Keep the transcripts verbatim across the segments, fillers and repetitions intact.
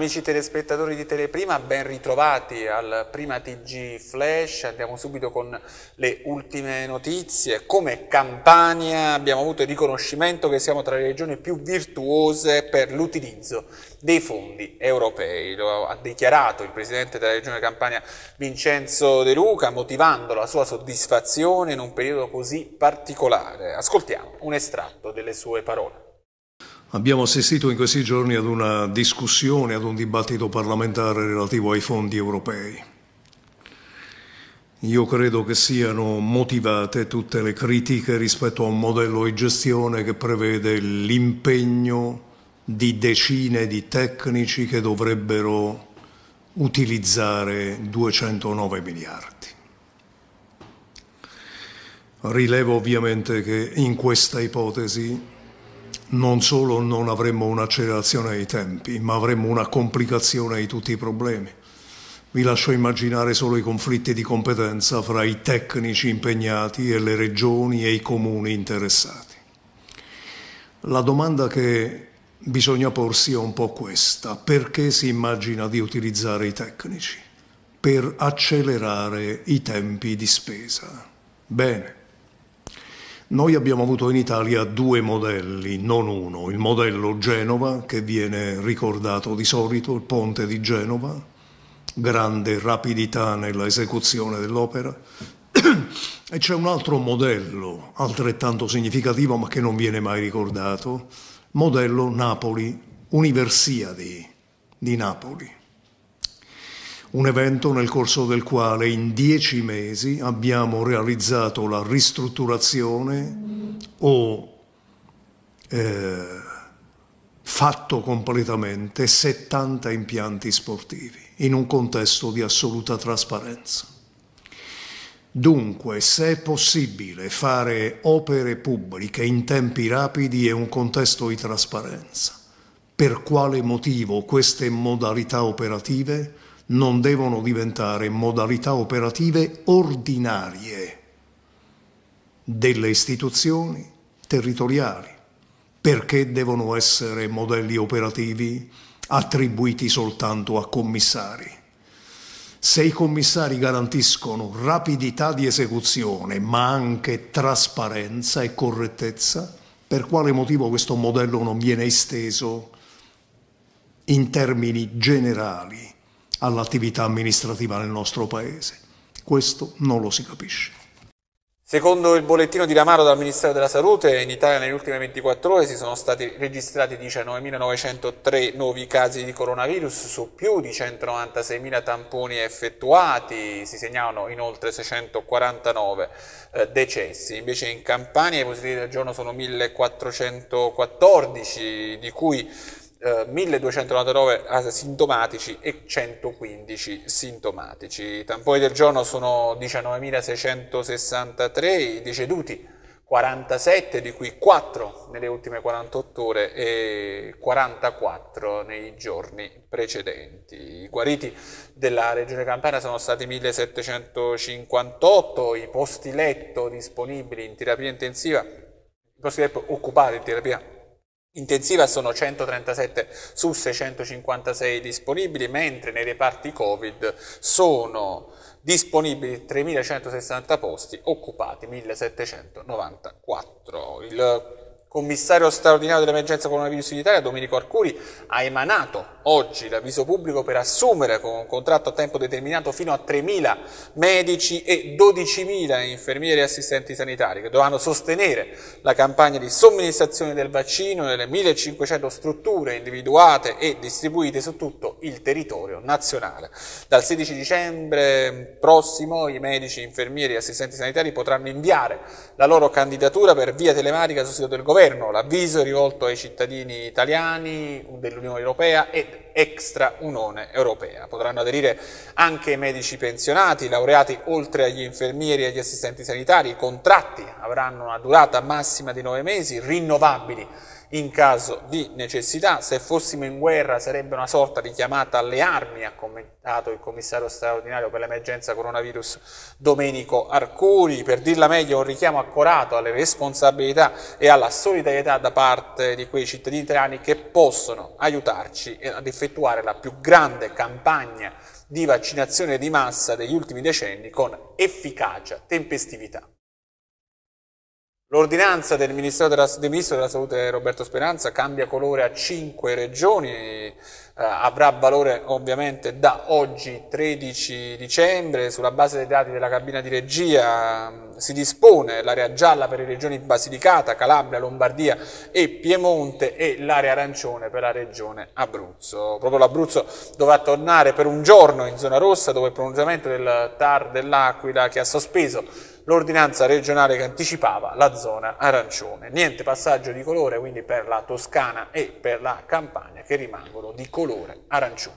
Amici telespettatori di Teleprima, ben ritrovati al Prima T G Flash. Andiamo subito con le ultime notizie. Come Campania abbiamo avuto il riconoscimento che siamo tra le regioni più virtuose per l'utilizzo dei fondi europei. Lo ha dichiarato il presidente della regione Campania Vincenzo De Luca, motivando la sua soddisfazione in un periodo così particolare. Ascoltiamo un estratto delle sue parole. Abbiamo assistito in questi giorni ad una discussione, ad un dibattito parlamentare relativo ai fondi europei. Io credo che siano motivate tutte le critiche rispetto a un modello di gestione che prevede l'impegno di decine di tecnici che dovrebbero utilizzare duecentonove miliardi. Rilevo ovviamente che in questa ipotesi non solo non avremmo un'accelerazione dei tempi, ma avremmo una complicazione di tutti i problemi. Vi lascio immaginare solo i conflitti di competenza fra i tecnici impegnati e le regioni e i comuni interessati. La domanda che bisogna porsi è un po' questa: perché si immagina di utilizzare i tecnici? Per accelerare i tempi di spesa. Bene. Noi abbiamo avuto in Italia due modelli, non uno. Il modello Genova, che viene ricordato di solito, il ponte di Genova, grande rapidità nella esecuzione dell'opera, e c'è un altro modello altrettanto significativo ma che non viene mai ricordato, modello Napoli, Universiadi di Napoli. Un evento nel corso del quale in dieci mesi abbiamo realizzato la ristrutturazione o eh, fatto completamente settanta impianti sportivi in un contesto di assoluta trasparenza. Dunque, se è possibile fare opere pubbliche in tempi rapidi e un contesto di trasparenza, per quale motivo queste modalità operative non devono diventare modalità operative ordinarie delle istituzioni territoriali? Perché devono essere modelli operativi attribuiti soltanto a commissari? Se i commissari garantiscono rapidità di esecuzione, ma anche trasparenza e correttezza, per quale motivo questo modello non viene esteso in termini generali all'attività amministrativa nel nostro Paese? Questo non lo si capisce. Secondo il bollettino dirammato dal Ministero della Salute, in Italia nelle ultime ventiquattro ore si sono stati registrati diciannovemilanovecentotreé nuovi casi di coronavirus su più di centonovantaseimila tamponi effettuati. Si segnalano inoltre seicentoquarantanove eh, decessi. Invece in Campania i positivi del giorno sono millequattrocentoquattordici, di cui milleduecentonovantanove asintomatici e centoquindici sintomatici. I tamponi del giorno sono diciannovemilaseicentosessantatré, i deceduti quarantasette, di cui quattro nelle ultime quarantotto ore e quarantaquattro nei giorni precedenti. I guariti della Regione Campania sono stati millesettecentocinquantotto, i posti letto disponibili in terapia intensiva, i posti letto occupati in terapia intensiva sono centotrentasette su seicentocinquantasei disponibili, mentre nei reparti Covid sono disponibili tremilacentosessanta posti, occupati millesettecentonovantaquattro. Il commissario straordinario dell'emergenza coronavirus in Italia, Domenico Arcuri, ha emanato oggi l'avviso pubblico per assumere con un contratto a tempo determinato fino a tremila medici e dodicimila infermieri e assistenti sanitari che dovranno sostenere la campagna di somministrazione del vaccino nelle millecinquecento strutture individuate e distribuite su tutto il territorio nazionale. Dal sedici dicembre prossimo i medici, infermieri e assistenti sanitari potranno inviare la loro candidatura per via telematica sul sito del governo. L'avviso è rivolto ai cittadini italiani dell'Unione Europea ed extra Unione Europea. Potranno aderire anche i medici pensionati, laureati oltre agli infermieri e agli assistenti sanitari. I contratti avranno una durata massima di nove mesi, rinnovabili in caso di necessità. Se fossimo in guerra sarebbe una sorta di chiamata alle armi, ha commentato il commissario straordinario per l'emergenza coronavirus Domenico Arcuri. Per dirla meglio, un richiamo accorato alle responsabilità e alla solidarietà da parte di quei cittadini italiani che possono aiutarci ad effettuare la più grande campagna di vaccinazione di massa degli ultimi decenni con efficacia, tempestività. L'ordinanza del, della, del Ministro della Salute Roberto Speranza cambia colore a cinque regioni, eh, avrà valore ovviamente da oggi tredici dicembre, sulla base dei dati della cabina di regia mh, si dispone l'area gialla per le regioni Basilicata, Calabria, Lombardia e Piemonte e l'area arancione per la regione Abruzzo. Proprio l'Abruzzo dovrà tornare per un giorno in zona rossa, dove il pronunciamento del T A R dell'Aquila che ha sospeso l'ordinanza regionale che anticipava la zona arancione. Niente passaggio di colore quindi per la Toscana e per la Campania, che rimangono di colore arancione.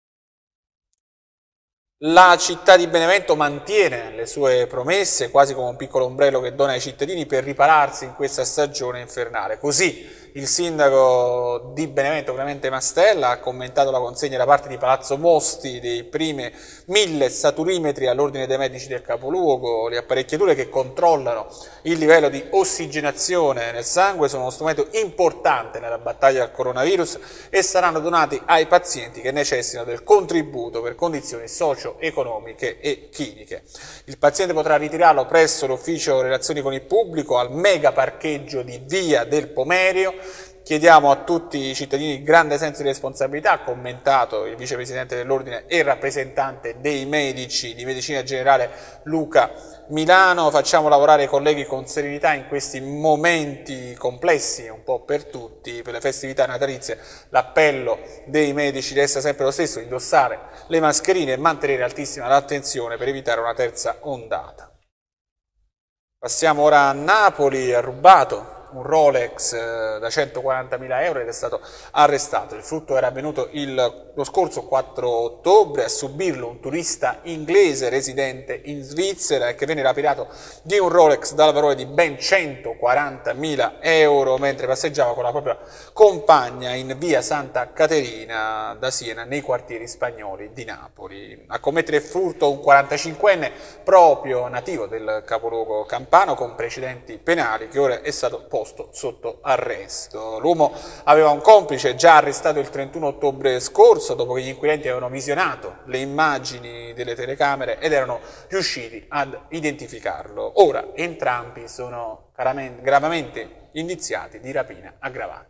La città di Benevento mantiene le sue promesse, quasi come un piccolo ombrello che dona ai cittadini per ripararsi in questa stagione infernale. Così il sindaco di Benevento, Clemente Mastella, ha commentato la consegna da parte di Palazzo Mosti dei primi mille saturimetri all'ordine dei medici del capoluogo. Le apparecchiature che controllano il livello di ossigenazione nel sangue sono uno strumento importante nella battaglia al coronavirus e saranno donati ai pazienti che necessitano del contributo per condizioni socio-economiche e cliniche. Il paziente potrà ritirarlo presso l'ufficio relazioni con il pubblico al mega parcheggio di Via del Pomerio. Chiediamo a tutti i cittadini grande senso di responsabilità, ha commentato il vicepresidente dell'ordine e rappresentante dei medici di medicina generale Luca Milano. Facciamo lavorare i colleghi con serenità in questi momenti complessi un po' per tutti, per le festività natalizie. L'appello dei medici resta sempre lo stesso: indossare le mascherine e mantenere altissima l'attenzione per evitare una terza ondata. Passiamo ora a Napoli. Ha rubato un Rolex da centoquarantamila euro ed è stato arrestato. Il furto era avvenuto il, lo scorso quattro ottobre, a subirlo un turista inglese residente in Svizzera e che venne rapidato di un Rolex dal valore di ben centoquarantamila euro mentre passeggiava con la propria compagna in via Santa Caterina da Siena nei quartieri spagnoli di Napoli. A commettere il furto un quarantacinquenne proprio nativo del capoluogo campano con precedenti penali che ora è stato posto sotto arresto. L'uomo aveva un complice già arrestato il trentuno ottobre scorso dopo che gli inquirenti avevano visionato le immagini delle telecamere ed erano riusciti ad identificarlo. Ora entrambi sono gravemente indiziati di rapina aggravata.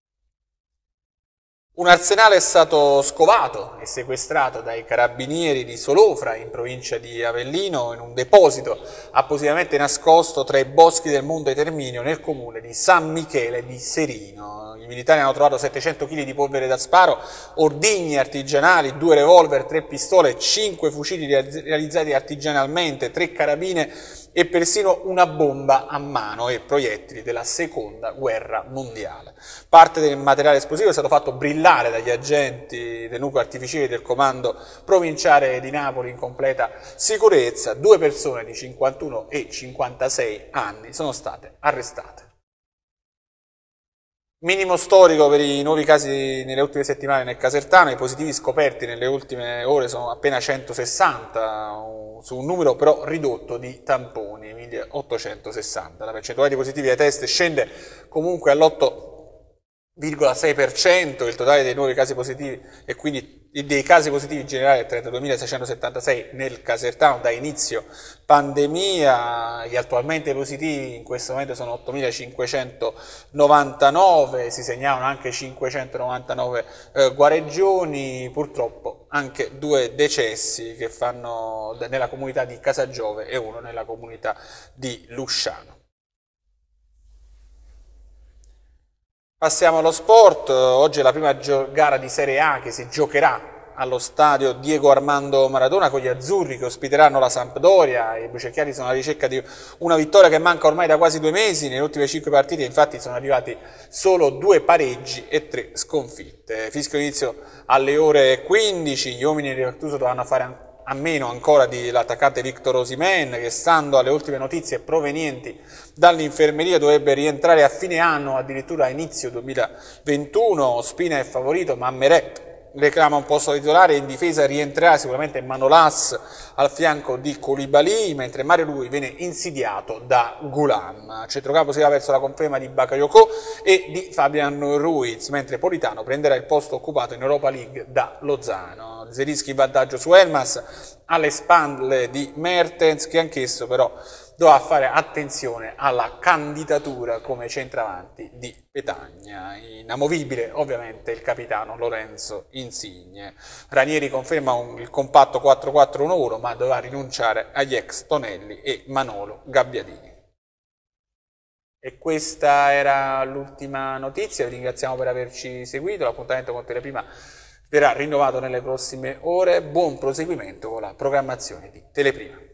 Un arsenale è stato scovato e sequestrato dai carabinieri di Solofra, in provincia di Avellino, in un deposito appositamente nascosto tra i boschi del Monte Terminio nel comune di San Michele di Serino. I militari hanno trovato settecento chili di polvere da sparo, ordigni artigianali, due revolver, tre pistole, cinque fucili realizzati artigianalmente, tre carabine e persino una bomba a mano e proiettili della seconda guerra mondiale. Parte del materiale esplosivo è stato fatto brillare dagli agenti del nucleo artificiere del comando provinciale di Napoli in completa sicurezza. Due persone di cinquantuno e cinquantasei anni sono state arrestate. Minimo storico per i nuovi casi nelle ultime settimane nel Casertano, i positivi scoperti nelle ultime ore sono appena centosessanta, su un numero però ridotto di tamponi, milleottocentosessanta. La percentuale di positivi ai test scende comunque all'otto virgola sei per cento, il totale dei nuovi casi positivi e quindi dei casi positivi in generale è trentaduemilaseicentosettantasei nel Casertano da inizio pandemia. Gli attualmente positivi in questo momento sono ottomilacinquecentonovantanove, si segnalano anche cinquecentonovantanove eh, guarigioni, purtroppo anche due decessi che fanno nella comunità di Casagiove e uno nella comunità di Lusciano. Passiamo allo sport. Oggi è la prima gara di Serie A che si giocherà allo stadio Diego Armando Maradona con gli azzurri che ospiteranno la Sampdoria. I blucerchiati sono alla ricerca di una vittoria che manca ormai da quasi due mesi. Nelle ultime cinque partite infatti sono arrivati solo due pareggi e tre sconfitte. Fischio inizio alle ore quindici, gli uomini di Gattuso dovranno fare a meno ancora dell'attaccante Victor Osimhen, che stando alle ultime notizie provenienti dall'infermeria dovrebbe rientrare a fine anno, addirittura a inizio duemilaventuno. Ospina è favorito, ma Meret reclama un posto titolare. In difesa rientrerà sicuramente Manolas al fianco di Koulibaly, mentre Mario Rui viene insidiato da Goulam. Centrocampo si va verso la conferma di Bakayoko e di Fabian Ruiz, mentre Politano prenderà il posto occupato in Europa League da Lozano. Zelinski in vantaggio su Elmas, alle spalle di Mertens, che anch'esso però dovrà fare attenzione alla candidatura come centravanti di Petagna. Inamovibile ovviamente il capitano Lorenzo Insigne. Ranieri conferma un, il compatto quattro quattro uno uno, ma dovrà rinunciare agli ex Tonelli e Manolo Gabbiadini. E questa era l'ultima notizia, vi ringraziamo per averci seguito, l'appuntamento con Teleprima verrà rinnovato nelle prossime ore. Buon proseguimento con la programmazione di Teleprima.